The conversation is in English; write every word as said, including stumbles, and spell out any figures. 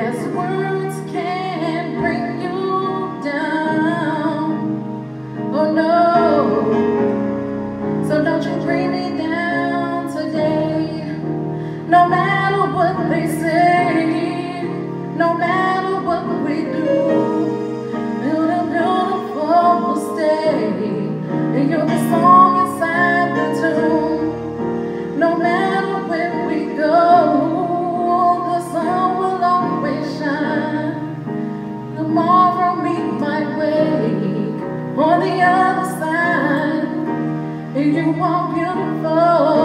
Yes, words can bring you down. Oh no, so don't you bring me down today. No matter what they say, no matter what we do, you're the beautiful will stay, and you're the song inside the tune. No matter where we go, the sun will always shine. Tomorrow we might wake on the other side, and you are beautiful.